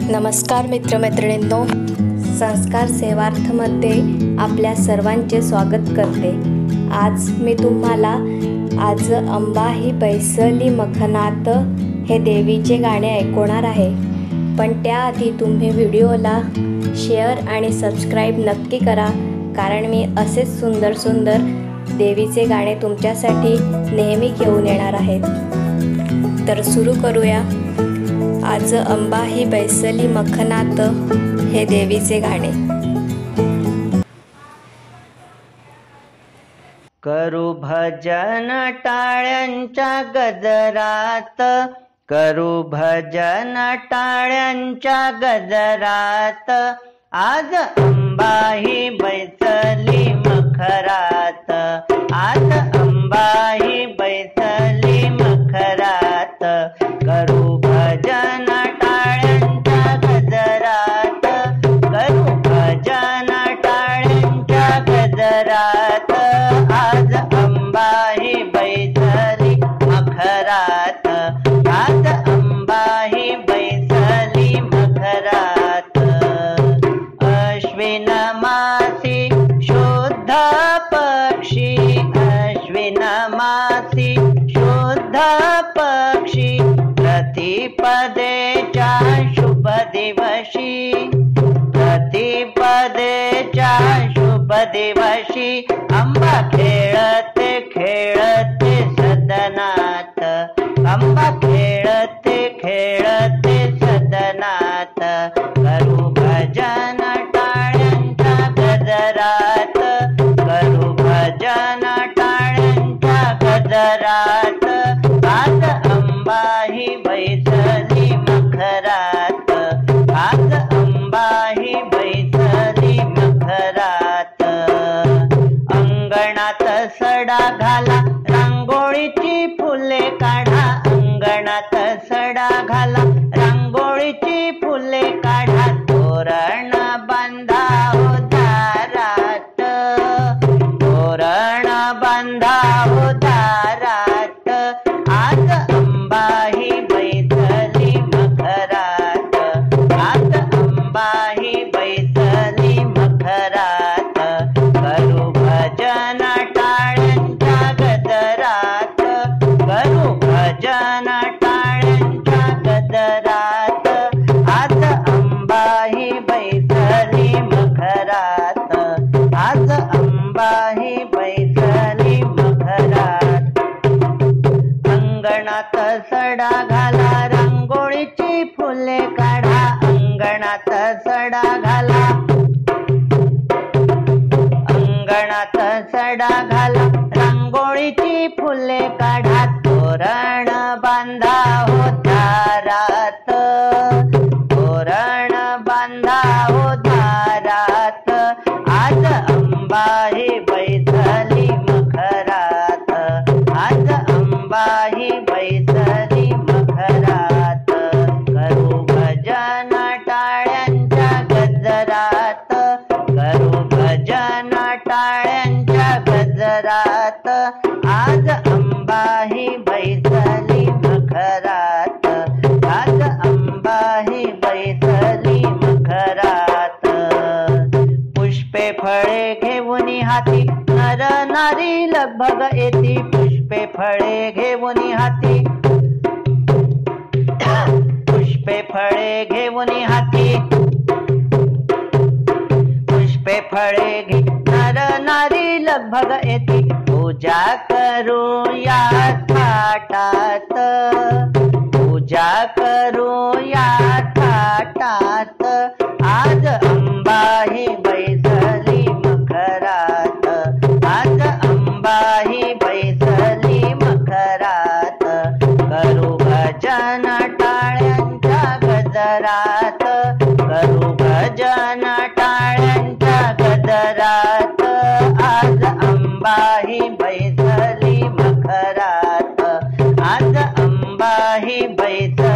नमस्कार मित्रमैत्रिणींनो, संस्कार सेवार्थमध्ये आपल्या सर्वांचे स्वागत करते। आज मी तुम्हाला आज अंबा ही बैसली मखनात हे देवीचे गाणे ऐकवणार आहे। पण त्याआधी तुम्ही व्हिडिओला शेअर आणि सबस्क्राईब नक्की करा, कारण मी असेच सुंदर सुंदर देवीचे गाणे तुमच्यासाठी नेहमी घेऊन येणार आहे। तर सुरू करूया। आज अंबा ही बैसली मखनात हे देवीचे गाणे। करू भजन टाळ्यांच्या गजरात, करू भजन टाळ्यांच्या गजरात, आज अंबा ही बैसली मखरात, आज अंबा ही बैसली मखरात, करू भजन टाळ्यांच्या गजरात, करू भजन टाळ्यांच्या गजरात, आज अंबा ही बैसली मखरात, आज अंबा ही बैसली मखरात। अश्विन मासी शुद्ध पक्षी, अश्विन मासी शुद्ध पक्षी, प्रतिपदेच्या शुभ दिवशी, प्रतिपदेच्या शुभ दिवशी, अंबा खेळते खेळते सदनात, अंबा खेळते खेळते सदनात, करू भजन टाळ्यांच्या गजरात, करू भजन टाळ्यांच्या गजरात, आज अंबा ही बैसली मखरात, आज अंबा ही बैसली मखरात। अंगणात सडा घाला, रांगोळीची फुले काढा, अंगणात सडा घाला, रांगोळीची फुले काढा, तोरण बांधा हो दारात, तोरण बांधा हो दारात, आज अंबा ही बैसली मखरात, आज अंबा ही बैसली मखरात, करू भजन टाळ्यांच्या गजरात, करू भजन टाळ्यांच्या गजरात, आज अंबा ही बैसली मखरात, आज अंबा ही बैसली मखरात। अंगणात सडा घाला, रांगोळीची फुले काढा, अंगणात सडा घाला, अंगणात सडा घाला, रांगोळीची फुले काढा, तोरण बांधा हो दारात, तोरण बांधा हो दारात, आज अंबा ही बैसली मखरात, आज अंबा ही बैसली मखरात, करू भजन टाळ्यांच्या गजरात, करू भजन टाळ्यांच्या गजरात, आज अंबा ही बैसली मखरात, आज अंबा ही बैसली मखरात। पुष्पे फळे घेऊन हाती, नर नारी लगभग येती, पुष्पे फळे घेऊन हाती, पुष्पे फळे घेऊन हाती, पुष्पे फळे घे नर नारी लगभग येती, पूजा करूया थाटात, पूजा करूया थाटात, आज अंबा ही बैसली मखरात, आज अंबा ही बैसली मखरात, करू भजन टाळ्यांच्या गजरात, करू भजन टाळ्यांच्या गजरात, आज अंबा ही बैसली मखरात, आज अंबा ही बैसली